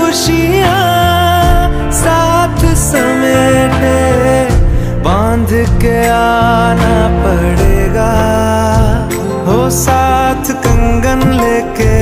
खुशियाँ साथ समेटे बांध के आना पड़ेगा, हो साथ कंगन लेके